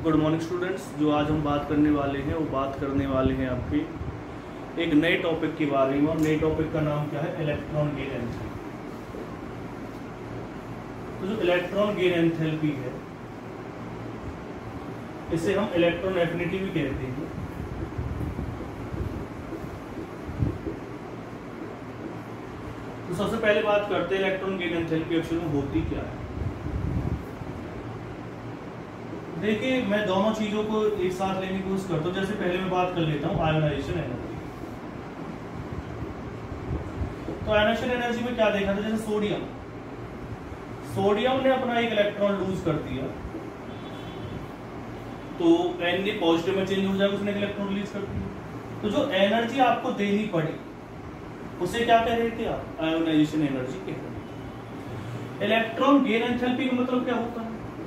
Good morning students. जो आज हम बात करने वाले हैं वो बात करने वाले हैं आपके एक नए टॉपिक के बारे में, और नए टॉपिक का नाम क्या है? Electron gain enthalpy. तो जो इलेक्ट्रॉन गेन एंथैल्पी है इसे हम इलेक्ट्रॉन एफिनिटी भी कहते हैं। तो सबसे पहले बात करते हैं इलेक्ट्रॉन गेन एंथैल्पी एक्चुअली में होती क्या है। देखिए, मैं दोनों चीजों को एक साथ लेने की कोशिश करता हूँ। जैसे पहले मैं बात कर लेता हूँ आयोनाइजेशन एनर्जी। तो आयोनाइजेशन एनर्जी में क्या देखा था? जैसे सोडियम ने अपना एक इलेक्ट्रॉन लूज कर दिया तो एन पॉजिटिव में चेंज हो जाएगा, उसने एक इलेक्ट्रॉन रिलीज कर दिया। तो जो एनर्जी आपको देनी पड़ी उसे क्या कह रहे थे आप? आयोनाइजेशन एनर्जी कह रहे थे। इलेक्ट्रॉन गेन एंथैल्पी का मतलब क्या होता है?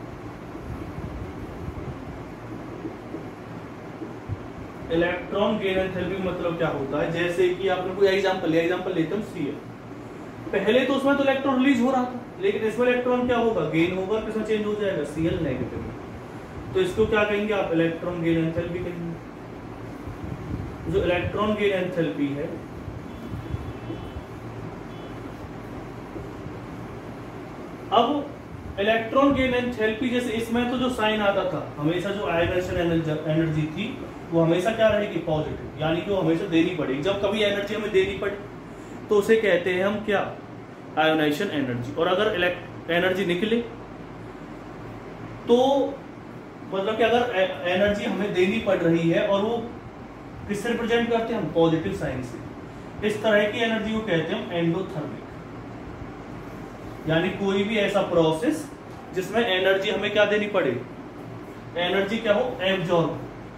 इलेक्ट्रॉन गेन एंथैल्पी का मतलब क्या होता है? जैसे कि आपने कोई एग्जांपल लेते हैं Cl। पहले तो उसमें तो इलेक्ट्रॉन रिलीज हो रहा था, लेकिन इसमें इलेक्ट्रॉन क्या होगा? गेन होगा, किसमें चेंज हो जाएगा? Cl negative. तो इसको क्या कहेंगे आप? इलेक्ट्रॉन गेन एंथैल्पी कहेंगे। जो इलेक्ट्रॉन गेन एंथैल्पी है अब इलेक्ट्रॉन गेन एंथैल्पी, जैसे इसमें तो जो साइन आता था हमेशा, जो आयोनाइजेशन एनर्जी थी वो हमेशा क्या रहेगी? पॉजिटिव, यानी कि वो हमेशा देनी पड़ेगी। जब कभी एनर्जी हमें देनी पड़े तो उसे कहते हैं हम क्या? Ionisation energy. और अगर एनर्जी निकले तो मतलब कि अगर एनर्जी हमें देनी पड़ रही है और वो किससे रिप्रेजेंट करते हैं हम? पॉजिटिव साइन से। इस तरह की एनर्जी को कहते हैं हम एंडोथर्मिक। यानी कोई भी ऐसा प्रोसेस जिसमें एनर्जी हमें क्या देनी पड़े? एनर्जी क्या हो? एब्जॉर्ब।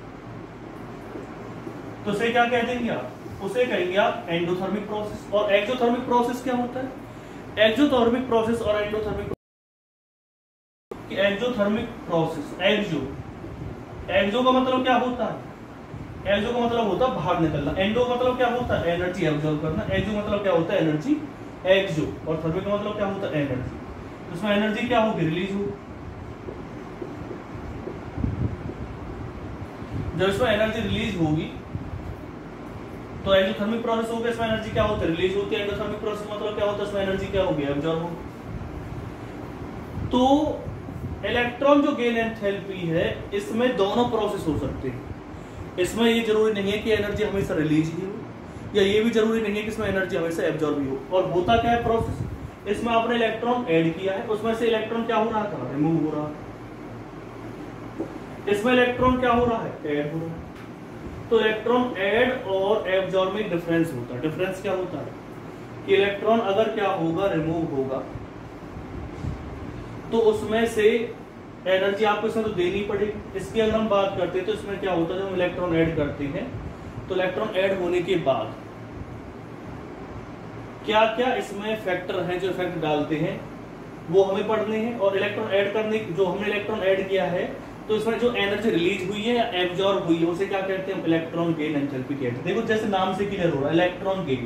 तो उसे क्या कह देंगे आप? उसे कहेंगे आप एंडोथर्मिक प्रोसेस। और एक्सोथर्मिक प्रोसेस क्या होता है? एक्सोथर्मिक प्रोसेस और एंडोथर्मिक एक्सोथर्मिक प्रोसेस। एक्सो का मतलब क्या होता है? एक्सो का मतलब होता है बाहर निकलना। एंडो मतलब क्या होता है? एनर्जी एब्जॉर्ब करना। एक्सो मतलब क्या होता है? Energy exo. और थर्मिक का मतलब क्या होता है? एनर्जी। तो इसमें एनर्जी क्या होगी? रिलीज होगी। जब इसमें एनर्जी रिलीज होगी तो एक्सोथर्मिक प्रोसेस हो गया, इसमें एनर्जी क्या होती है? रिलीज होती है। एंडोथर्मिक प्रोसेस मतलब क्या होता है? इसमें एनर्जी क्या होगी? एब्जॉर्ब होगी। तो इलेक्ट्रॉन जो गेन एंथैल्पी है इसमें दोनों प्रोसेस हो सकते हैं। इसमें ये जरूरी नहीं है कि एनर्जी हमेशा रिलीज ही हो, या ये भी जरूरी नहीं है कि इसमें एनर्जी हमेशा एब्जॉर्ब ही हो। और होता क्या है प्रोसेस? इसमें आपने इलेक्ट्रॉन ऐड किया है, उसमें से इलेक्ट्रॉन क्या हो रहा था? रिमूव हो रहा है। इसमें इलेक्ट्रॉन क्या हो रहा है? ऐड हो रहा है। तो इलेक्ट्रॉन ऐड और एब्जॉर्ब में डिफरेंस होता है। डिफरेंस क्या होता है कि इलेक्ट्रॉन अगर क्या होगा? रिमूव होगा, तो उसमें से एनर्जी आपको इसमें तो देनी पड़ेगी। इसकी अगर हम बात करते हैं तो इसमें क्या होता है? जब हम इलेक्ट्रॉन ऐड करते हैं तो इलेक्ट्रॉन ऐड होने के बाद क्या क्या इसमें फैक्टर हैं जो इफेक्ट डालते हैं वो हमें पढ़ने हैं। और इलेक्ट्रॉन ऐड करने, जो हमने इलेक्ट्रॉन ऐड किया है तो इसमें जो एनर्जी रिलीज हुई है या एब्जॉर्ब हुई है उसे क्या कहते हैं? इलेक्ट्रॉन गेन एंथैल्पी कहते हैं। देखो जैसे नाम से क्लियर हो रहा है, इलेक्ट्रॉन गेन।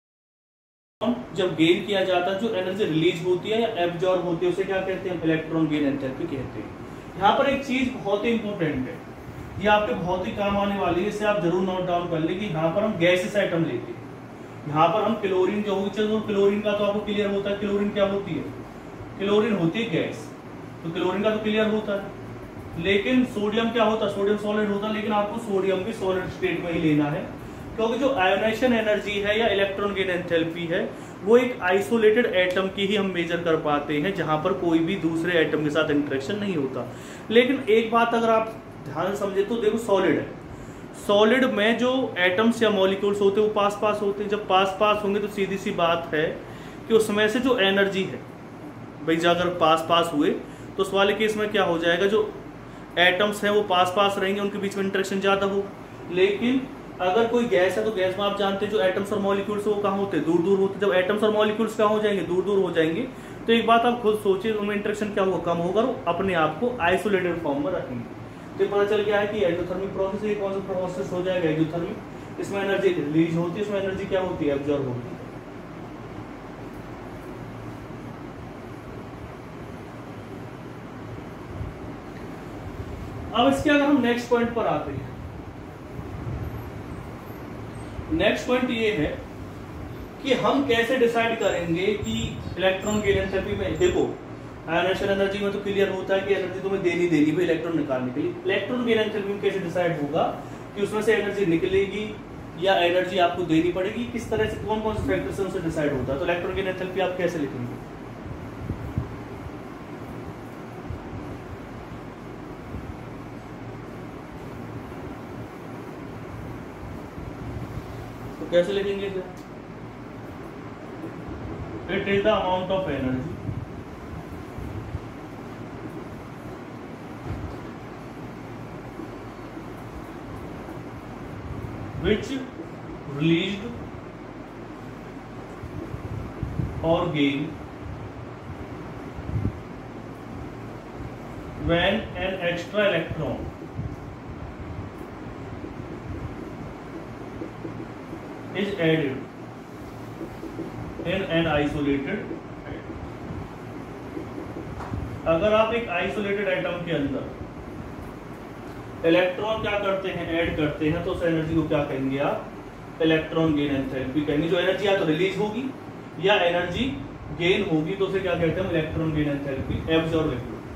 जब गेन किया जाता है, जो एनर्जी रिलीज होती है या एब्जॉर्ब होती है उसे क्या कहते हैं? इलेक्ट्रॉन गेन एंथैल्पी कहते हैं। यहाँ पर एक चीज बहुत ही इंपॉर्टेंट है, ये आपके बहुत ही काम आने वाली है, इसे आप जरूर नोट डाउन कर लें कि यहाँ पर हम गैसेस आइटम लेते हैं। यहाँ पर हम क्लोरीन जो होगी, चलो क्लोरीन का तो आपको क्लियर होता है। क्लोरीन क्या होती है? क्लोरीन होती है गैस, तो क्लोरीन का तो क्लियर होता है। लेकिन सोडियम क्या होता है? सोडियम सॉलिड होता है। लेकिन आपको सोडियम भी सॉलिड स्टेट में ही लेना है, क्योंकि जो आयोनाइजेशन एनर्जी है या इलेक्ट्रॉन गेन एंथैल्पी है वो एक आइसोलेटेड एटम की ही हम मेजर कर पाते हैं, जहां पर कोई भी दूसरे एटम के साथ इंटरेक्शन नहीं होता। लेकिन एक बात अगर आप ध्यान से समझे तो देखो, सॉलिड है, सॉलिड में जो एटम्स या मॉलिक्यूल्स होते हैं वो पास पास होते हैं। जब पास पास होंगे तो सीधी सी बात है कि उसमें से जो एनर्जी है भाई, अगर पास पास हुए तो उस वाले केस में क्या हो जाएगा? जो एटम्स हैं वो पास पास रहेंगे, उनके बीच में इंटरेक्शन ज्यादा होगा। लेकिन अगर कोई गैस है तो गैस में आप जानते हैं जो एटम्स और मॉलिक्यूल्स वो कहाँ होते हैं? दूर दूर होते हैं। जब एटम्स और मॉलिक्यूल्स कहाँ हो जाएंगे? दूर दूर हो जाएंगे। तो एक बात आप खुद सोचिए, उनमें इंटरेक्शन क्या होगा? कम होगा, अपने आप को आइसोलेटेड फॉर्म में रखेंगे। तो पता चल गया है कि एंडोथर्मिक प्रोसेस एक कौन सा प्रोसेस हो जाएगा? एक्सोथर्मिक। इसमें एनर्जी रिलीज होती है, इसमें एनर्जी क्या होती है? एब्जॉर्ब होती है। अब इसके अगर हम नेक्स्ट पॉइंट पर आते हैं, नेक्स्ट पॉइंट ये है कि हम कैसे डिसाइड करेंगे कि इलेक्ट्रॉन गेन एंथैल्पी में, देखो आयनेशन एनर्जी में तो क्लियर होता है कि एनर्जी तुम्हें देनी है इलेक्ट्रॉन निकालने के लिए। इलेक्ट्रॉन गेन एंथैल्पी में कैसे डिसाइड होगा कि उसमें से एनर्जी निकलेगी या एनर्जी आपको देनी पड़ेगी, किस तरह से, कौन कौन से फैक्टर से उनसे डिसाइड होता है। तो इलेक्ट्रॉन गेन एंथैल्पी आप कैसे लिखेंगे? तो कैसे लिखेंगे इसे? It is the amount of energy which released or gained when an extra electron is added in an isolated atom। अगर आप एक आइसोलेटेड एटम के अंदर इलेक्ट्रॉन क्या करते हैं, ऐड करते हैं, तो उस एनर्जी को क्या कहेंगे आप? इलेक्ट्रॉन गेन एंथैल्पी कहेंगे। जो एनर्जी या तो रिलीज होगी या एनर्जी गेन होगी तो उसे क्या कहते हैं? Electron gain enthalpy. एब्जॉर्ब लिख लो।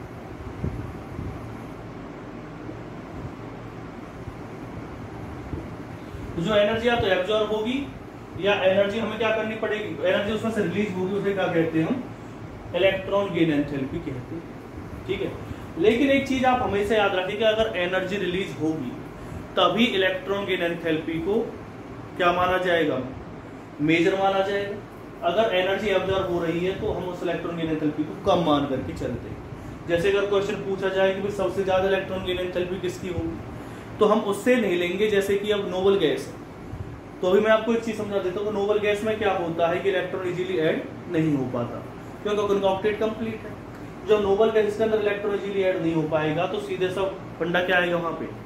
जो एनर्जी या तो एब्जॉर्ब होगी या एनर्जी हमें क्या करनी पड़ेगी, एनर्जी उसमें से रिलीज होगी, उसे क्या कहते हैं हम? इलेक्ट्रॉन गेन एंथैल्पी कहते हैं। ठीक है, लेकिन एक चीज आप हमेशा याद रखें कि अगर एनर्जी रिलीज होगी तभी इलेक्ट्रॉन गेन एंथैल्पी को क्या माना जाएगा? मेजर माना जाएगा। अगर एनर्जी एब्जॉर्ब हो रही है तो हम उस इलेक्ट्रॉन गेन एंथैल्पी को कम मान करके चलते हैं। जैसे अगर क्वेश्चन पूछा जाए कि भाई सबसे ज्यादा इलेक्ट्रॉन गेन एंथैल्पी किसकी होगी, तो हम उससे नहीं लेंगे। जैसे कि अब नोबल गैस है, तो अभी मैं आपको एक चीज समझा देता हूँ। नोबल गैस में क्या होता है कि इलेक्ट्रॉन इजीली ऐड नहीं हो पाता क्योंकि उनका ऑक्टेट कंप्लीट है। जो नोबल गैस के अंदर इलेक्ट्रॉन इजीली ऐड नहीं हो पाएगा तो सीधे सब फंडा क्या आएगा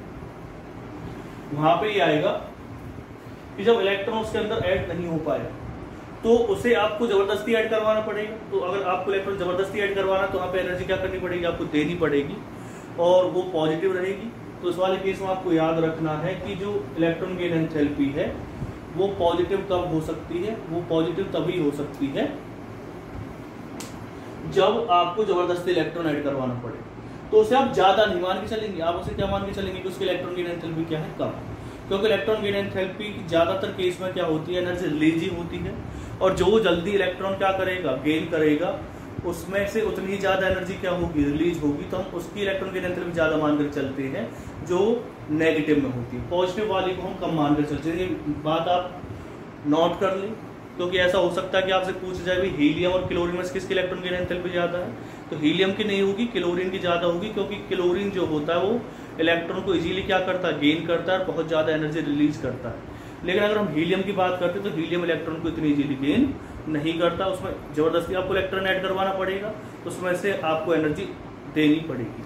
वहां पे ये आएगा कि जब इलेक्ट्रॉन उसके अंदर ऐड नहीं हो पाएगा तो उसे आपको जबरदस्ती ऐड करवाना पड़ेगा। तो अगर आपको इलेक्ट्रॉन जबरदस्ती ऐड करवाना तो वहां पे एनर्जी क्या करनी पड़ेगी? आपको देनी पड़ेगी और वो पॉजिटिव रहेगी। तो इस वाले केस में आपको याद रखना है कि जो इलेक्ट्रॉन गेन एंथैल्पी है वो पॉजिटिव कब हो सकती है? वो पॉजिटिव तभी हो सकती है जब आपको जबरदस्ती इलेक्ट्रॉन ऐड करवाना पड़े। तो उसे आप ज्यादा नहीं मान के चलेंगे, आप उसे क्या मान के चलेंगे कि उसके इलेक्ट्रॉन गेन एंथैल्पी क्या है? कम। क्योंकि इलेक्ट्रॉन गेन एंथैल्पी ज्यादातर केस में क्या होती है? एनर्जी रिलीज ही होती है और जो जल्दी इलेक्ट्रॉन क्या करेगा? गेन करेगा, उसमें से उतनी ही ज्यादा एनर्जी क्या होगी? रिलीज होगी। तो हम उसकी इलेक्ट्रॉन गेन एंथैल्पी ज्यादा मानकर चलते हैं जो नेगेटिव में होती है। पॉजिटिव वाली को हम कम मानकर चलते हैं। ये बात आप नोट कर लें क्योंकि ऐसा हो सकता है कि आपसे पूछा जाए भी हीलियम और क्लोरीन में किसकी इलेक्ट्रॉन गेन एंथैल्पी ज्यादा है? तो हीलियम की नहीं होगी, क्लोरीन की ज्यादा होगी क्योंकि क्लोरीन जो होता है वो इलेक्ट्रॉन को इजीली क्या करता है? गेन करता है और बहुत ज्यादा एनर्जी रिलीज करता है। लेकिन अगर हम हीलियम की बात करते हैं तो हीलियम इलेक्ट्रॉन को इतनी इजीली गेन नहीं करता, उसमें जबरदस्ती आपको इलेक्ट्रॉन ऐड करवाना पड़ेगा, उसमें से आपको एनर्जी देनी पड़ेगी।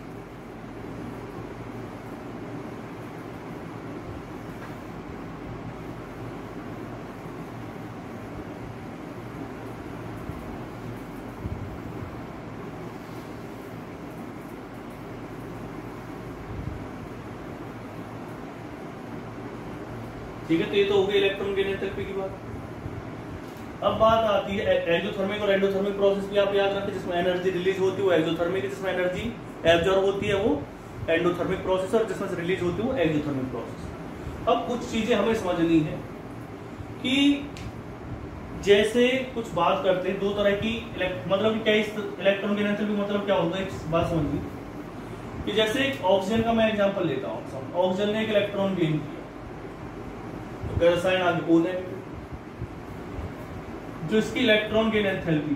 ठीक है, तो ये तो हो गई इलेक्ट्रॉन गेन एंथैल्पी की बात। अब बात आती है एक्सोथर्मिक और एंडोथर्मिक प्रोसेस भी आप याद रखें। जिसमें एनर्जी रिलीज होती है वो एक्सोथर्मिक है, जिसमें एनर्जी एब्जॉर्ब होती है वो एंडोथर्मिक प्रोसेस, और जिसमें से रिलीज होती है वो एक्सोथर्मिक प्रोसेस। अब कुछ चीजें हमें समझनी है कि जैसे कुछ बात करते हैं दो तरह की मतलब क्या इलेक्ट्रॉन गेन एंथैल्पी मतलब क्या होगा? एक बात समझिए कि जैसे एक ऑक्सीजन का मैं एग्जांपल लेता हूँ। ऑक्सीजन ने एक इलेक्ट्रॉन गेन किया तो साइन आगे O नेगेटिव, जो इसकी इलेक्ट्रॉन गेन एंथैल्पी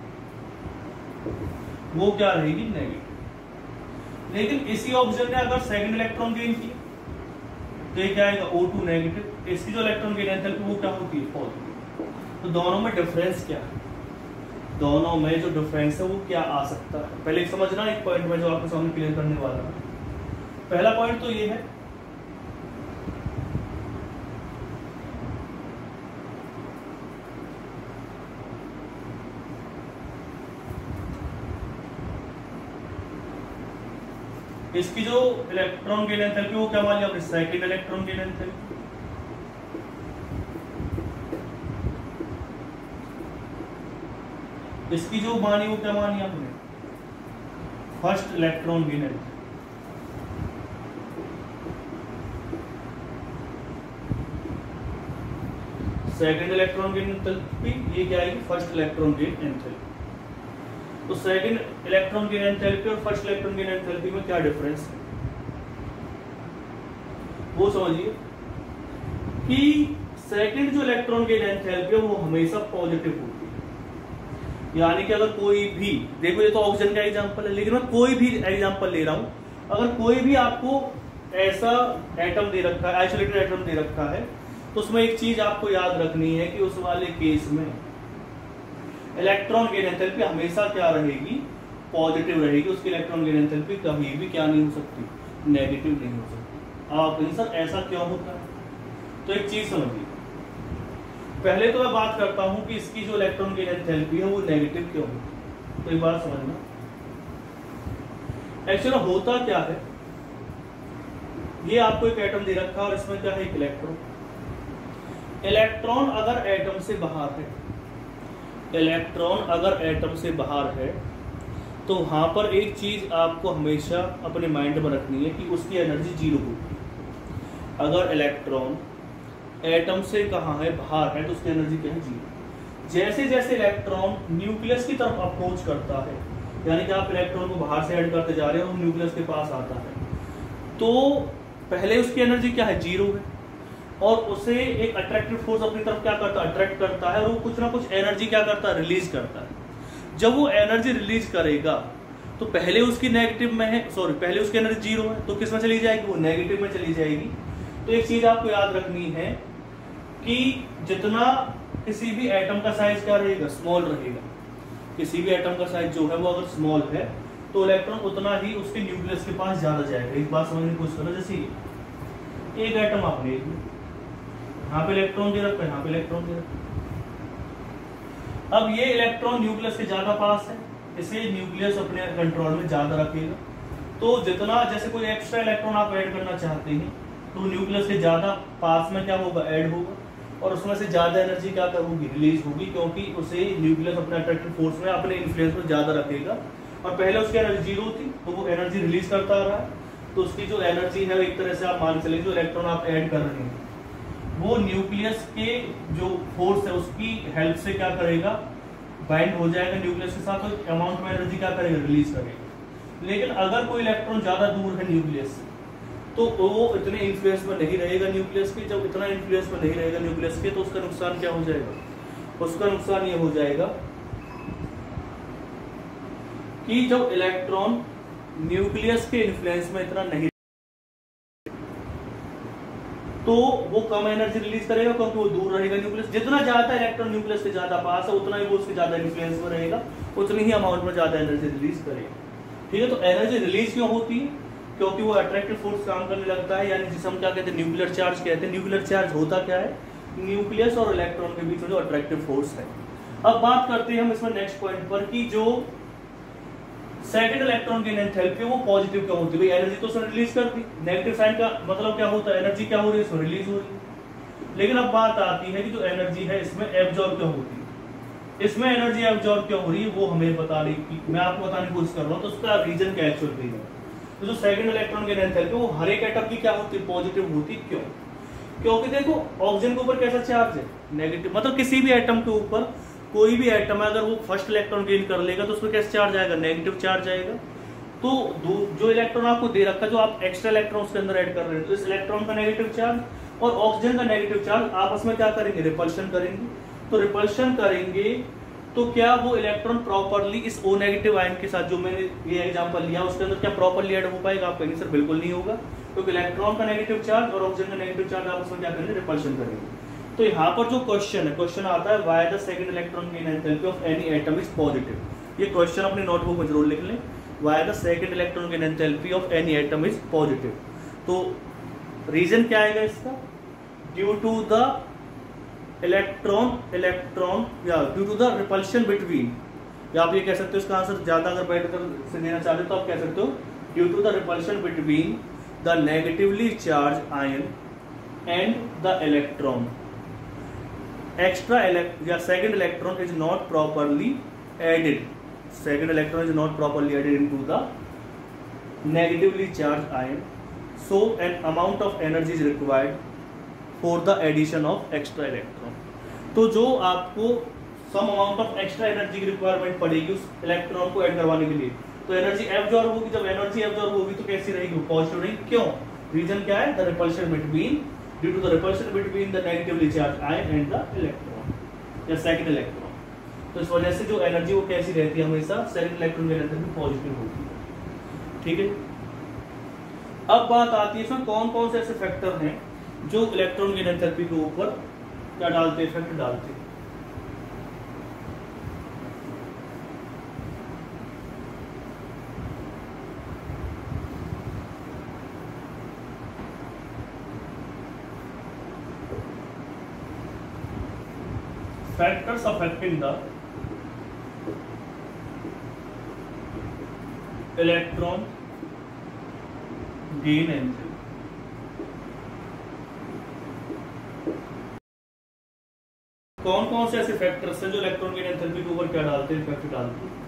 वो क्या रहेगी? नेगेटिव। लेकिन इसी ऑक्सीजन ने अगर सेकंड इलेक्ट्रॉन गेन किया तो ये क्या आएगा? O2 negative. इसकी जो इलेक्ट्रॉन गेन एंथैल्पी वो क्या होती है? पॉजिटिव। तो दोनों में डिफरेंस क्या है? दोनों में जो डिफरेंस है वो क्या आ सकता है? पहले समझना एक पॉइंट में जो आपके सामने क्लियर करने वाला है। पहला पॉइंट तो ये है इसकी जो इलेक्ट्रॉन गेन एंथैल्पी वो क्या मान लिया आपने, सेकंड इलेक्ट्रॉन गेन एंथैल्पी। इसकी जो मानी वो क्या मानी आपने, first electron gain enthalpy. Second electron gain enthalpy ये क्या आएगी, फर्स्ट इलेक्ट्रॉन गेन एंथैल्पी। तो सेकंड इलेक्ट्रॉन गेन एंथैल्पी और फर्स्ट इलेक्ट्रॉन गेन एंथैल्पी में क्या डिफरेंस है वो समझिए कि सेकंड जो इलेक्ट्रॉन गेन एंथैल्पी है वो हमेशा पॉजिटिव होती है। यानी कि अगर कोई भी, देखो ये तो ऑक्सीजन का एग्जांपल है, लेकिन मैं कोई भी एग्जांपल ले रहा हूं, अगर कोई भी आपको ऐसा एटम दे रखा है, आइसोलेटेड एटम दे रखा है, तो उसमें एक चीज आपको याद रखनी है कि उस वाले केस में इलेक्ट्रॉन गेन एंथैल्पी हमेशा क्या रहेगी, पॉजिटिव रहेगी। उसकी इलेक्ट्रॉन गेन एंथैल्पी कभी भी क्या नहीं हो सकती, नेगेटिव नहीं हो सकती। आप सर ऐसा क्यों होता है, तो एक चीज समझिए, पहले तो मैं बात करता हूं कि इसकी जो इलेक्ट्रॉन गेन एंथैल्पी है वो नेगेटिव क्यों होती है। तो एक बात समझना, एक्चुअली होता क्या है, ये आपको एक एटम दे रखा है और इसमें क्या है, एक इलेक्ट्रॉन। इलेक्ट्रॉन अगर एटम से बाहर है, इलेक्ट्रॉन अगर एटम से बाहर है, तो वहां पर एक चीज आपको हमेशा अपने माइंड में रखनी है कि उसकी एनर्जी जीरो होगी। अगर इलेक्ट्रॉन एटम से कहाँ है, बाहर है, तो उसकी एनर्जी क्या है, जीरो। जैसे जैसे इलेक्ट्रॉन न्यूक्लियस की तरफ अप्रोच करता है, यानी कि आप इलेक्ट्रॉन को बाहर से ऐड करते जा रहे हो, न्यूक्लियस के पास आता है, तो पहले उसकी एनर्जी क्या है, जीरो है, और उसे एक अट्रैक्टिव फोर्स अपनी तरफ क्या करता है, अट्रैक्ट करता है, और वो कुछ ना कुछ एनर्जी क्या करता है, रिलीज करता है। जब वो एनर्जी रिलीज करेगा तो पहले उसकी नेगेटिव में है, सॉरी पहले उसकी एनर्जी जीरो है, तो किस में चली जाएगी, वो नेगेटिव में चली जाएगी। तो एक चीज आपको याद रखनी है कि जितना किसी भी एटम का साइज क्या रहेगा, स्मॉल रहेगा। किसी भी एटम का साइज जो है वो अगर स्मॉल है तो इलेक्ट्रॉन उतना ही उसके न्यूक्लियस के पास ज्यादा जाएगा। एक बात समझने की कोशिश करो, जैसे एक एटम आपने यहाँ पे इलेक्ट्रॉन दे रखा है, यहाँ पे इलेक्ट्रॉन दे रखा है। अब ये इलेक्ट्रॉन न्यूक्लियस के ज्यादा पास है, इसे न्यूक्लियस अपने कंट्रोल में ज्यादा रखेगा। तो जितना, जैसे कोई एक्स्ट्रा इलेक्ट्रॉन आप ऐड करना चाहते हैं, तो न्यूक्लियस के ज्यादा पास में क्या होगा, ऐड होगा, और उसमें से ज्यादा एनर्जी क्या होगी, रिलीज होगी, क्योंकि उसे न्यूक्लियस अपने अट्रैक्टिव फोर्स में, अपने इन्फ्लुएंस में ज्यादा रखेगा। और पहले उसकी एनर्जी जीरो थी, तो वो एनर्जी रिलीज करता रहा है, तो उसकी जो एनर्जी है एक तरह से आप मान चले, जो इलेक्ट्रॉन आप ऐड कर रहे हैं वो न्यूक्लियस के जो फोर्स है उसकी हेल्प से क्या करेगा, बाइंड हो जाएगा न्यूक्लियस के साथ, तो अमाउंट में एनर्जी क्या करेगा, रिलीज करेगा। लेकिन अगर कोई इलेक्ट्रॉन ज्यादा दूर है न्यूक्लियस से, तो वो इतने इन्फ्लुएंस में नहीं रहेगा न्यूक्लियस के। जब इतना इन्फ्लुएंस में नहीं रहेगा न्यूक्लियस के, तो उसका नुकसान क्या हो जाएगा, उसका नुकसान ये हो जाएगा कि जब इलेक्ट्रॉन न्यूक्लियस के इन्फ्लुएंस में इतना नहीं, तो वो कम एनर्जी रिलीज करेगा, क्योंकि वो दूर रहेगा न्यूक्लियस। जितना ज्यादा इलेक्ट्रॉन न्यूक्लियस के ज्यादा पास है, उतना ही वो उसके ज्यादा इन्फ्लुएंस में रहेगा, उतनी ही अमाउंट में ज्यादा एनर्जी रिलीज करेगा। ठीक है, तो एनर्जी रिलीज क्यों होती है, क्योंकि वो अट्रैक्टिव फोर्स काम करने लगता है, यानी जिसे हम क्या कहते हैं, न्यूक्लियर चार्ज कहते हैं। न्यूक्लियर चार्ज होता क्या है, न्यूक्लियस और इलेक्ट्रॉन के बीच में जो अट्रैक्टिव फोर्स है। अब बात करते हैं हम इसमें नेक्स्ट पॉइंट पर कि जो सेकंड इलेक्ट्रॉन गेन एंथैल्पी वो पॉजिटिव क्यों होती है, भाई एनर्जी तो उसने रिलीज कर दी। नेगेटिव साइन का मतलब क्या होता है, एनर्जी क्या हो रही है, इसमें रिलीज हो रही है। लेकिन अब बात आती है कि जो एनर्जी है इसमें एब्जॉर्ब क्यों होती है, इसमें एनर्जी एब्जॉर्ब क्यों हो रही है, वो हमें बताने की, मैं आपको बताने की कोशिश कर रहा हूँ। तो उसका रीजन क्या एक्चुअल रीजन, तो जो सेकंड इलेक्ट्रॉन गेन एंथैल्पी वो हर एक एटम की क्या होती है, पॉजिटिव होती। क्यों, क्योंकि देखो ऑक्सीजन के ऊपर कैसा चार्ज है, नेगेटिव। मतलब किसी भी एटम के ऊपर, कोई भी एटम है, अगर वो फर्स्ट इलेक्ट्रॉन गेन कर लेगा तो उसमें कैसा चार्ज आएगा, नेगेटिव चार्ज आएगा। तो जो इलेक्ट्रॉन आपको दे रखा है, जो आप एक्स्ट्रा इलेक्ट्रॉन उसके अंदर ऐड कर रहे हैं, तो इस इलेक्ट्रॉन का नेगेटिव चार्ज और ऑक्सीजन का नेगेटिव चार्ज आपस में क्या करेंगे, रिपल्शन करेंगे। तो रिपल्शन करेंगे तो क्या वो इलेक्ट्रॉन प्रॉपरली इस O नेगेटिव आयन के साथ, जो मैंने ये एग्जांपल लिया उसके अंदर, क्या प्रॉपरली ऐड हो पाएगा, आप कहेंगे सर बिल्कुल नहीं होगा, क्योंकि इलेक्ट्रॉन का नेगेटिव चार्ज और ऑक्सीजन का नेगेटिव चार्ज आपस में क्या करेंगे, रिपल्शन करेंगे। तो यहाँ पर जो क्वेश्चन है, क्वेश्चन आता है why the second electron gain enthalpy of any atom is positive. ये क्वेश्चन अपनी नोटबुक में जरूर लिख लें, why the second electron gain enthalpy of any atom is positive. तो रीजन क्या आएगा इसका, ड्यू टू द इलेक्ट्रॉन या due to the repulsion between, या आप ये कह सकते हो इसका आंसर ज्यादा अगर बैठ कर से देना चाहते हो तो आप कह सकते हो due to the repulsion between the negatively charge ion and the electron, extra या second electron is not properly added, second electron is not properly added into the negatively charged ion, so an amount of energy is required for the addition of extra electron. तो जो आपको some amount of extra energy की requirement पड़ेगी उस electron को add करवाने के लिए, तो एनर्जी एब्जॉर्ब होगी। जब एनर्जी एब्जॉर्ब होगी तो कैसी रहेगी? पॉजिटिव रहेगी। क्यों? रीजन क्या है? The repulsion between, due to the repulsion between the negatively charge ion and the electron या सेकंड इलेक्ट्रॉन। तो इस वजह से जो एनर्जी वो कैसी रहती है? हमेशा सेकंड इलेक्ट्रॉन के अंदर भी पॉजिटिव होती है। ठीक है, अब बात आती है इसमें कौन कौन से ऐसे फैक्टर हैं जो इलेक्ट्रॉन की एंथैल्पी के ऊपर क्या डालते हैं? इफेक्ट डालते हैं। Factors affecting the electron gain enthalpy. कौन कौन से ऐसे फैक्टर्स हैं जो इलेक्ट्रॉन गेन एंथैल्पी के ऊपर क्या डालते हैं? इफेक्ट डालते हैं।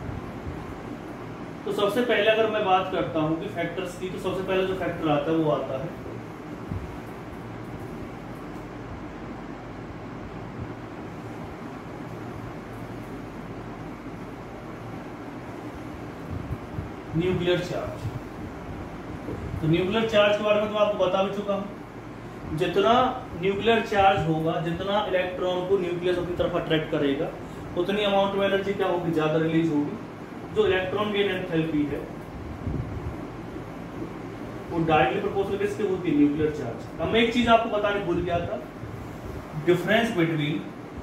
तो सबसे पहले अगर मैं बात करता हूं कि फैक्टर्स की, तो सबसे पहले जो फैक्टर आता है वो आता है न्यूक्लियर चार्ज। तो न्यूक्लियर चार्ज के बारे में तो आपको बता भी चुका हूं। जितना न्यूक्लियर चार्ज होगा, जितना इलेक्ट्रॉन को न्यूक्लियस अपनी तरफ अट्रैक्ट करेगा, उतनी अमाउंट में एनर्जी क्या होगी? ज्यादा रिलीज होगी। जो इलेक्ट्रॉन गेन एंथैल्पी है वो डायरेक्टली प्रोपोर्शनल किसके होती है? Nuclear charge. अब मैं एक चीज आपको बताने भूल गया था, difference between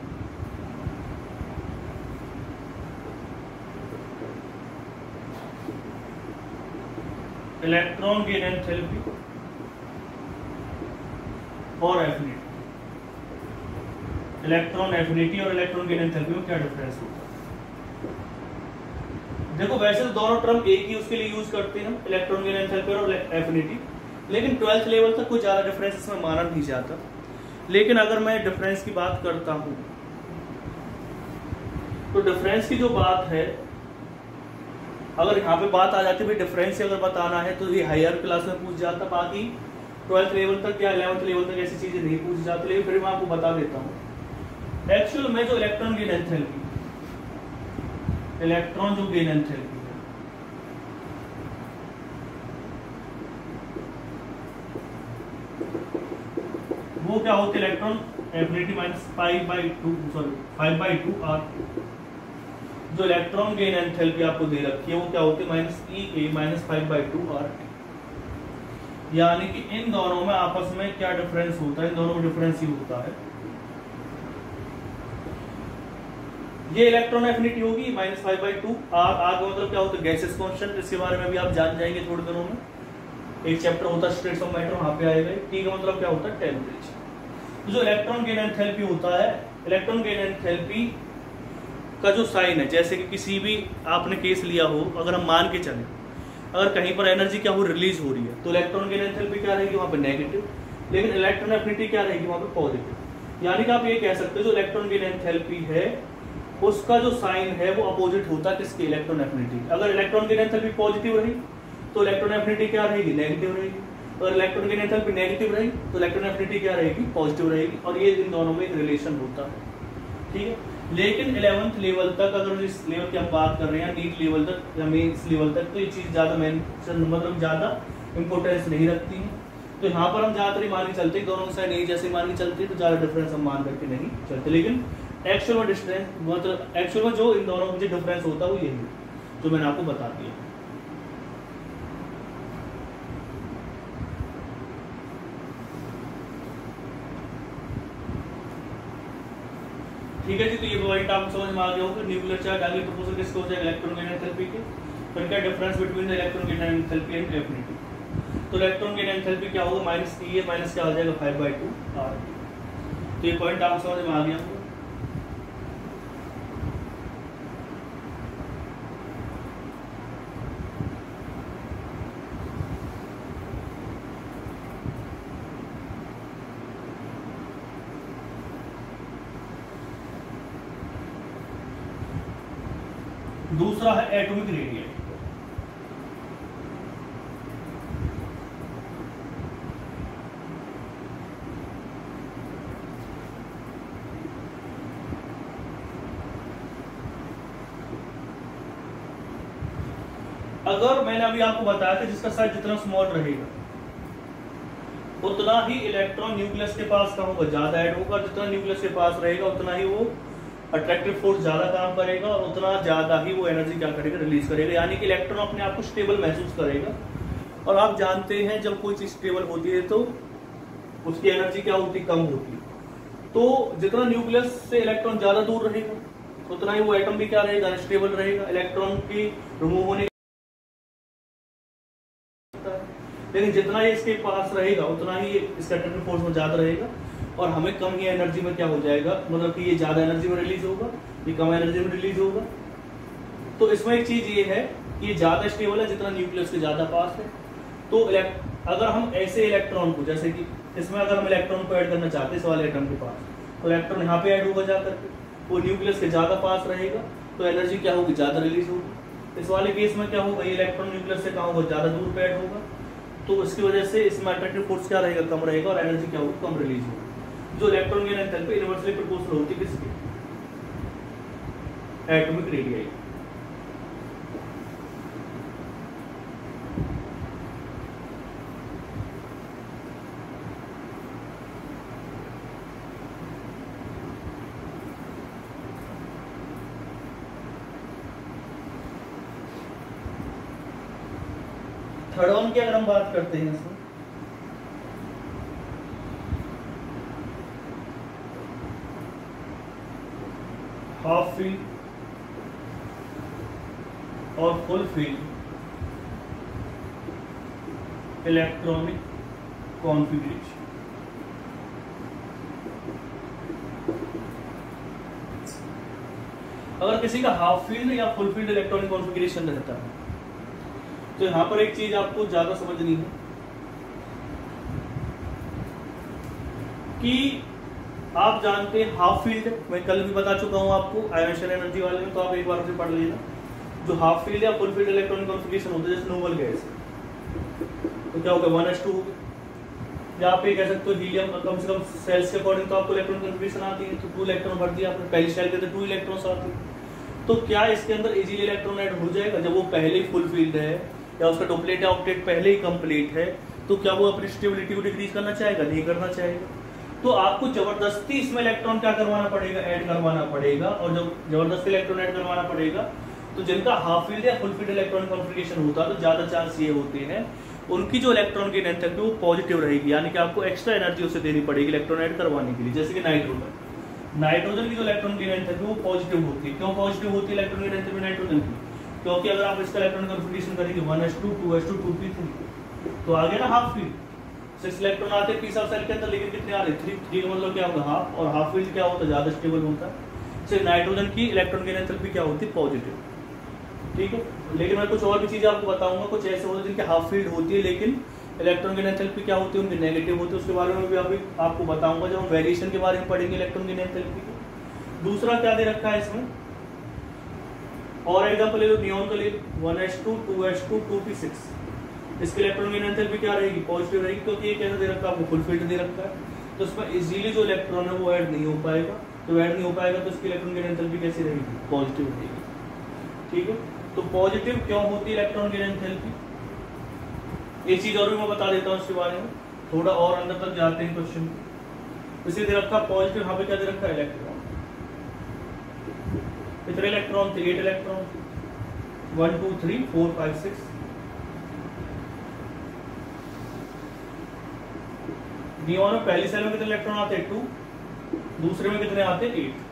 electron gain enthalpy और एफिनिटी। इलेक्ट्रॉन एफिनिटी और इलेक्ट्रॉन गेन एंथैल्पी में क्या डिफरेंस होता है? देखो वैसे तो दोनों टर्म एक ही उसके लिए यूज करते हैं, इलेक्ट्रॉन गेन एंथैल्पी और एफिनिटी, लेकिन 12th लेवल तक कोई ज्यादा डिफरेंस इसमें माना नहीं जाता। लेकिन अगर मैं डिफरेंस की बात करता हूं तो डिफरेंस की जो बात है, अगर यहाँ पे बात आ जाती है डिफरेंस अगर बताना है तो ये हायर क्लास में पूछ जाता, बाकी 12th लेवल तक या 11th लेवल तक ऐसी चीजें नहीं पूछ जाती। लेकिन फिर मैं आपको बता देता हूँ एक्चुअल में जो इलेक्ट्रॉन गेन एंथैल्पी, इलेक्ट्रॉन जो गेन एंथैल्पी है वो क्या होती है? Electron affinity minus 5/2 R. जो इलेक्ट्रॉन गेन एंथैल्पी आपको दे रखी है वो क्या होती है? -E a - 5/2 R. यानी कि इन दोनों में आपस में क्या डिफरेंस होता है? इन दोनों में डिफरेंस ही होता है। ये इलेक्ट्रॉन एफिनिटी होगी -5/2 आर। आर का मतलब क्या होता है? Gases constant. इसके बारे में भी आप जान जाएंगे थोड़े दिनों में, एक चैप्टर होता है स्टेट्स ऑफ मैटर, वहां पे आएगा। टी का मतलब क्या होता है? टेम्परेचर। जो इलेक्ट्रॉन गेन एंथैल्पी होता है, इलेक्ट्रॉन गेन एंथैल्पी का जो साइन है, जैसे कि किसी भी आपने केस लिया हो, अगर हम मान के चले अगर कहीं पर एनर्जी क्या हो रिलीज हो रही है तो इलेक्ट्रॉन गेन एंथैल्पी क्या रहेगी? वहां पे नेगेटिव, लेकिन इलेक्ट्रॉन एफिनिटी क्या रहेगी? वहां पे पॉजिटिव। यानी कि आप ये कह सकते हो जो इलेक्ट्रॉन गेन एंथैल्पी है उसका जो साइन है वो अपोजिट होता है किसके? Electron affinity. अगर इलेक्ट्रॉन गेन एंथैल्पी पॉजिटिव रही तो इलेक्ट्रॉन एफिनिटी क्या रहेगी? नेगेटिव रहेगी। अगर इलेक्ट्रॉन गेन एंथैल्पी नेगेटिव रही तो इलेक्ट्रॉन एफिनिटी क्या रहेगी? पॉजिटिव रहेगी। और ये इन दोनों में एक रिलेशन होता है। ठीक है, लेकिन 11th लेवल तक अगर इस लेवल की हम बात कर रहे हैं, नीट लेवल तक या मेंस लेवल तक, तो ये चीज ज्यादा मतलब ज्यादा इंपोर्टेंस नहीं रखती है। तो यहाँ पर हम ज्यादातर मान के चलते हैं, दोनों साइड एक जैसे मान के चलते हैं, तो ज्यादा डिफरेंस हम मान करके नहीं चलते। लेकिन एक्चुअल में डिस्टेंस मतलब एक्चुअल में जो इन दोनों में डिफरेंस होता है वो यही है जो मैंने आपको बता दिया। ठीक है जी, तो ये पॉइंट आपको समझ में आ गया होगा। न्यूक्लियर चार्ज आगे प्रोपोर्शनल किसके हो जाएगा? इलेक्ट्रॉन गेन एंथैल्पी के। फिर क्या difference between the electron gain enthalpy and affinity? तो इलेक्ट्रॉन गेन एंथैल्पी क्या होगा? -E a माइनस क्या हो जाएगा? 5/2 आर। तो ये पॉइंट आपको समझ में आ गया होगा। दूसरा है एटॉमिक रेडियस। अगर मैंने अभी आपको बताया था जिसका साइज जितना स्मॉल रहेगा उतना ही इलेक्ट्रॉन न्यूक्लियस के पास का होगा, ज्यादा ऐड होगा, जितना न्यूक्लियस के पास रहेगा उतना ही वो अट्रैक्टिव फोर्स ज्यादा काम करेगा और उतना ज्यादा ही वो एनर्जी क्या करेगा, रिलीज करेगा। यानी कि इलेक्ट्रॉन अपने आप को स्टेबल महसूस करेगा। और आप जानते हैं जब कोई चीज स्टेबल होती है तो उसकी एनर्जी क्या होती है, कम होती है। तो जितना न्यूक्लियस से इलेक्ट्रॉन ज्यादा दूर रहेगा उतना ही वो एटम भी क्या रहेगा, अनस्टेबल रहेगा, इलेक्ट्रॉन की रिमूव होने। लेकिन जितना ये इसके पास रहेगा उतना ही इसका अट्रैक्टिव फोर्स में ज्यादा रहेगा और हमें कम ही एनर्जी में क्या हो जाएगा, मतलब कि ये ज्यादा एनर्जी में रिलीज होगा, ये कम एनर्जी में रिलीज होगा। तो इसमें एक चीज ये है कि ये ज्यादा स्टेबल है जितना न्यूक्लियस के ज्यादा पास है। तो अगर हम ऐसे इलेक्ट्रॉन को, जैसे कि इसमें अगर हम इलेक्ट्रॉन को ऐड करना चाहते हैं इस वाले एटम के पास, तो इलेक्ट्रॉन यहाँ पे ऐड होगा जाकर के, वो न्यूक्लियस के ज्यादा पास रहेगा तो एनर्जी क्या होगी, ज्यादा रिलीज होगी। इस वाले केस में क्या होगा, ये इलेक्ट्रॉन न्यूक्लियस से कहाँ होगा, ज्यादा दूर पे ऐड होगा, तो इसकी वजह से इसमें अट्रैक्टिव फोर्स क्या रहेगा, कम रहेगा और एनर्जी क्या होगी, कम रिलीज होगी। जो electron gain enthalpy inversely proportional होती है किसकी, एटॉमिक रेडियस। थर्ड वन की अगर हम बात करते हैं इसमें, हाफ फील्ड और फुल फील्ड इलेक्ट्रॉनिक कॉन्फ़िगरेशन। अगर किसी का हाफ फील्ड या फुल फील्ड इलेक्ट्रॉनिक कॉन्फ़िगरेशन रहता है तो यहां पर एक चीज आपको ज्यादा समझनी है कि आप जानते हैं हाफ फील्ड, मैं कल भी बता चुका हूं आपको आयोनेशन एनर्जी वाले में, तो आप एक बार उसे पढ़ लेना। जो हाफ फील्ड या फुल फील्ड इलेक्ट्रॉनिक कॉन्फ़िगरेशन होता है जैसे नोबल गैस, तो क्या होगा 1s2 होगा, या आप ये कह सकते हो हीलियम, कम से कम सेल्स के अकॉर्डिंग तो आपको इलेक्ट्रॉन कॉन्फ़िगरेशन आती है, तो 2 इलेक्ट्रॉन भर दिया आपने, पहली सेल के अंदर 2 इलेक्ट्रॉन्स आते हैं। तो क्या इसके अंदर इजीली इलेक्ट्रॉन ऐड हो जाएगा जब वो पहले ही फुल फील्ड है या उसका डुप्लेट या ऑक्टेट पहले ही कंप्लीट है, तो क्या वो अपनी स्टेबिलिटी को डिक्रीज करना चाहेगा, नहीं करना चाहेगा। तो आपको जबरदस्ती इसमें इलेक्ट्रॉन क्या करवाना पड़ेगा, ऐड करवाना पड़ेगा। और जब जबरदस्ती इलेक्ट्रॉन ऐड करवाना पड़ेगा तो जिनका हाफ फील्ड या फुल फील्ड इलेक्ट्रॉनिक कॉन्फ़िगरेशन होता है तो ज्यादा चांस ये होते हैं उनकी जो इलेक्ट्रॉन की एंथैल्पी वो पॉजिटिव रहेगी, यानी कि आपको एक्स्ट्रा एनर्जी उसे देनी पड़ेगी इलेक्ट्रॉन ऐड करवाने के लिए। जैसे कि नाइट्रोजन की जो इलेक्ट्रॉन की एंथैल्पी वो पॉजिटिव होती है। क्यों पॉजिटिव होती है इलेक्ट्रॉन की एंथैल्पी नाइट्रोजन की, क्योंकि अगर आप इसका इलेक्ट्रॉन कॉन्फ़िगरेशन करेंगे 1s2 2s2 2p3 तो आ गया ना हाफ फील्ड, 6 इलेक्ट्रॉन आते हैं पी सब सेल के अंदर, लेकिन कितने आ रहे 3 का मतलब क्या होगा हाफ, और हाफ फील्ड क्या होता है ज्यादा स्टेबल होता है। सिर्फ नाइट्रोजन की इलेक्ट्रॉन की एंथैल्पी क्या होती है पॉजिटिव, ठीक है। लेकिन मैं कुछ और भी चीजें आपको बताऊंगा, कुछ ऐसे होते हैं जिनकी हाफ फील्ड होती है लेकिन इलेक्ट्रॉन की एंथैल्पी क्या होती है उनकी नेगेटिव होती है, उसके बारे में भी अभी आपको बताऊंगा जब हम वेरिएशन के बारे में पढ़ेंगे इलेक्ट्रॉन की एंथैल्पी को। दूसरा क्या दे रखा है इसमें, और एग्जांपल ले लो नियॉन का ले, 1s2 2s2 2p6, इसके इलेक्ट्रॉन की एंथैल्पी क्या रहेगी, पॉजिटिव रहेगी, क्योंकि ये कैसा दे रखा है आपको फुल फील्ड दे रखा है। तो इसमें इजीली जो इलेक्ट्रॉन है वो ऐड नहीं हो पाएगा, तो ऐड नहीं हो पाएगा तो इसकी इलेक्ट्रॉन की एंथैल्पी कैसी रहेगी, पॉजिटिव रहेगी, ठीक है। तो पॉजिटिव क्यों होती है इलेक्ट्रॉन की एंथैल्पी, एक चीज और भी मैं बता देता हूँ इसके बारे में, थोड़ा और अंदर तक जाते हैं क्वेश्चन। इसे दे रखा पॉजिटिव, यहाँ पे क्या दे रखा है इलेक्ट्रॉन, कितने इलेक्ट्रॉन थे 8 इलेक्ट्रॉन, 1 2 3 4 5 6। नियॉन में पहली सेल में कितने इलेक्ट्रॉन आते हैं 2, दूसरे में कितने आते हैं 8।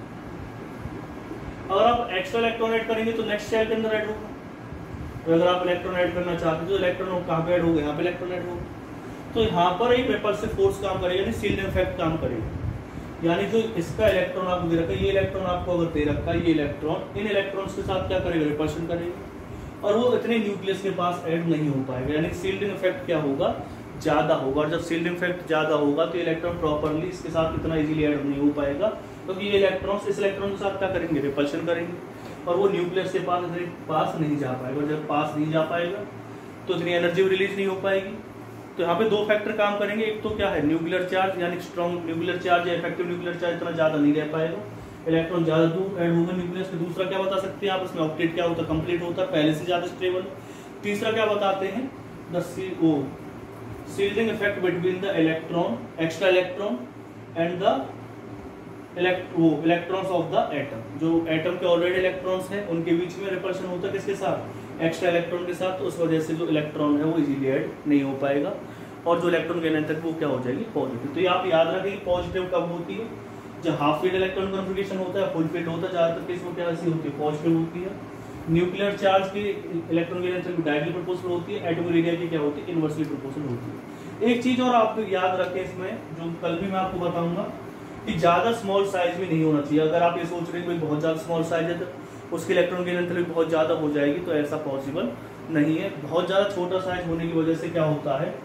अगर आप एक्स्ट्रा इलेक्ट्रॉन ऐड करेंगे तो नेक्स्ट सेल के अंदर ऐड होगा, तो अगर आप इलेक्ट्रॉन ऐड करना चाहते हैं तो इलेक्ट्रॉन कहाँ पे ऐड होगा, यहाँ पे इलेक्ट्रॉन ऐड होगा, तो यहाँ पर एक रिपल्सिव फोर्स काम करेगा, यानी शील्डिंग इफेक्ट काम करेगा। यानी जो इसका इलेक्ट्रॉन आपको दे रखा है, ये इलेक्ट्रॉन आपको अगर दे रखा है, ये इलेक्ट्रॉन इन इलेक्ट्रॉन्स के साथ क्या करेगा, रिपल्शन करेगा, और वो इतने न्यूक्लियस के पास ऐड नहीं हो पाएगा, यानी शील्डिंग इफेक्ट क्या होगा, ज्यादा होगा। और जब शील्डिंग इफेक्ट ज्यादा होगा तो इलेक्ट्रॉन प्रॉपर्ली इसके साथ इतना इजीली ऐड नहीं हो पाएगा, क्योंकि ये इलेक्ट्रॉन्स इस इलेक्ट्रॉन के साथ क्या करेंगे, रिपल्शन करेंगे। और वो न्यूक्लियस से पास नहीं जा पाएगा। जब पास नहीं जा पाएगा तो इतनी एनर्जी भी रिलीज नहीं हो पाएगी। तो यहाँ पे दो फैक्टर काम करेंगे, एक तो क्या है न्यूक्लियर चार्ज यानी स्ट्रॉन्ग न्यूक्लियर चार्ज या इफेक्टिव न्यूक्लियर चार्ज इतना ज़्यादा नहीं रह पाएगा, इलेक्ट्रॉन ज़्यादा दूर ऐड होगा न्यूक्लियस के। दूसरा क्या बता सकते हैं आप, इसमें ऑक्टेट क्या होता है, कंप्लीट होता है, पहले से ज़्यादा स्टेबल। तीसरा क्या बताते हैं, the shielding effect between the electron extra electron and the electrons of the atom. जो एटम के ऑलरेडी इलेक्ट्रॉन्स हैं उनके बीच में रिपल्शन होता है किसके साथ, एक्स्ट्रा इलेक्ट्रॉन के साथ। तो उस वजह से जो इलेक्ट्रॉन है वो इजीली ऐड नहीं हो पाएगा और जो इलेक्ट्रॉन के एनर्जी वो क्या हो जाएगी, पॉजिटिव। तो ये आप याद रखें पॉजिटिव कब होती है, जब हाफ फील्ड इलेक्ट्रॉन कॉन्फिगरेशन होता है, फुल फील्ड होता है, ज्यादातर केस में क्या ऐसी होती है, पॉजिटिव होती है। न्यूक्लियर चार्ज की इलेक्ट्रॉन की एनर्जी डायरेक्टली प्रोपोर्शनल होती है, एटॉमिक एरिया की क्या होती है, इनवर्सली प्रोपोर्शनल होती है। एक चीज और आप याद रखें इसमें, जो कल भी मैं आपको बताऊंगा, कि ज्यादा स्मॉल साइज भी नहीं होना चाहिए। अगर आप ये सोच रहे हैं बहुत ज्यादा स्मॉल साइज है तो उसके इलेक्ट्रॉन की एनर्जी बहुत ज्यादा हो जाएगी, तो ऐसा पॉसिबल नहीं है। बहुत ज्यादा छोटा साइज होने की वजह से क्या होता है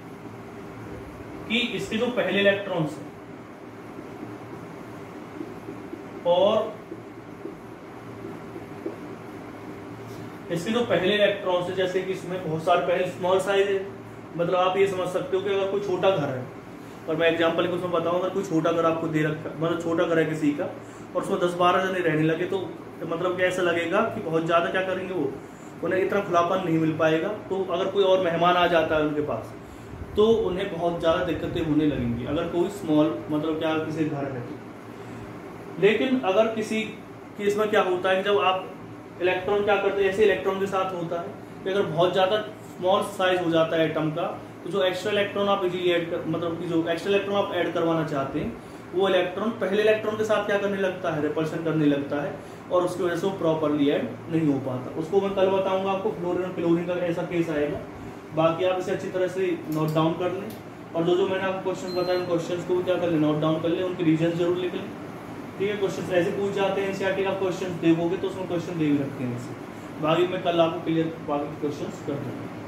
कि इसके जो पहले इलेक्ट्रॉन्स हैं और इसके जो पहले इलेक्ट्रॉन्स है, जैसे कि इसमें बहुत सारे पहले स्मॉल साइज है, मतलब आप ये समझ सकते हो कि अगर कोई छोटा घर है, और मैं एग्जांपल के उसमें बताऊं, अगर कोई छोटा घर आपको दे रखा, मतलब छोटा घर है किसी का और उसमें 10-12 जने रहने लगे, तो मतलब कैसा लगेगा कि बहुत ज्यादा क्या करेंगे वो, उन्हें इतना खुलापन नहीं मिल पाएगा। तो अगर कोई और मेहमान आ जाता है उनके पास तो उन्हें बहुत ज्यादा दिक्कतें होने लगेंगी, अगर कोई स्मॉल मतलब क्या किसी घर है तो। लेकिन अगर किसी केस में क्या होता है कि जब आप इलेक्ट्रॉन क्या करते हैं, ऐसे इलेक्ट्रॉन के साथ होता है कि अगर बहुत ज्यादा स्मॉल साइज हो जाता है एटम का, तो जो एक्स्ट्रा इलेक्ट्रॉन आप इजीली ऐड कर, मतलब कि जो एक्स्ट्रा इलेक्ट्रॉन आप ऐड करवाना चाहते हैं, वो इलेक्ट्रॉन पहले इलेक्ट्रॉन के साथ क्या करने लगता है, रिपल्शन करने लगता है, और उसकी वजह से वो प्रॉपरली ऐड नहीं हो पाता। उसको मैं कल बताऊंगा आपको, फ्लोरीन और क्लोरीन का ऐसा केस आएगा। बाकी आप इसे अच्छी तरह से नोट डाउन कर लें, और जो मैंने आपको क्वेश्चन बताया उन क्वेश्चन को भी क्या कर लें, नोट डाउन कर लें, उनके रीजन जरूर लिख लें। ठीक है, क्वेश्चन ऐसे पूछ जाते हैं एनसीईआरटी का, क्वेश्चन देखोगे तो उसमें क्वेश्चन दे भी रखते हैं। बाकी मैं कल आपको क्लियर बाकी क्वेश्चन कर दूंगा।